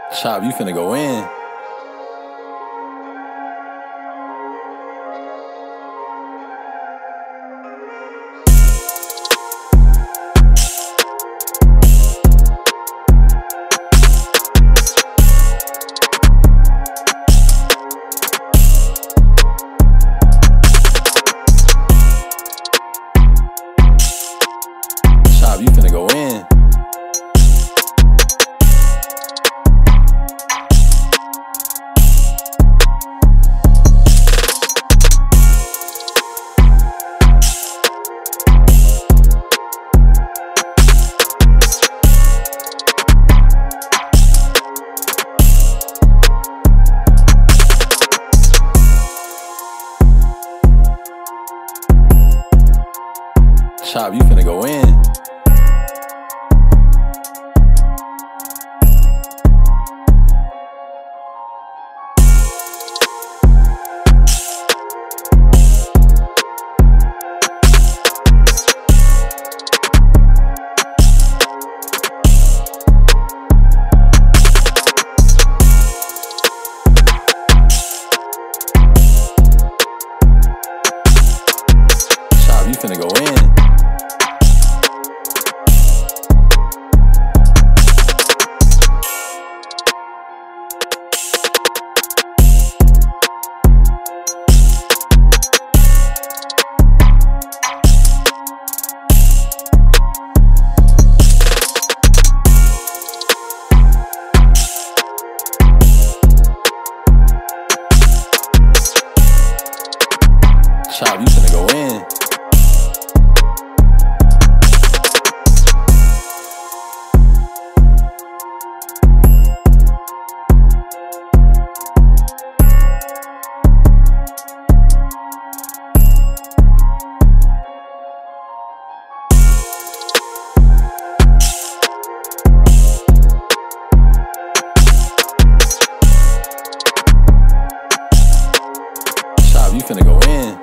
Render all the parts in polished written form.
Chop, you finna go in. Chop, you finna go in. Chop, you finna go in. Chop, you finna go in. Chop, you finna go in. Chop, you finna go in.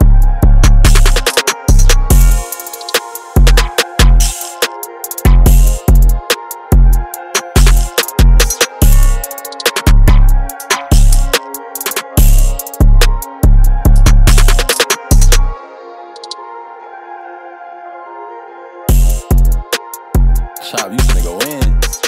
Chop, you finna go in.